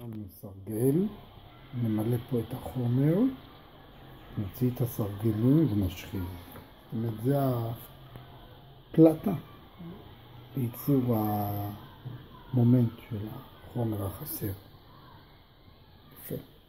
שמנו סרגל, נמלא פה את החומר, נוציא את הסרגלים ונשחיז. זאת אומרת, זה הפלטה לייצור המומנט של החומר החסר. יפה.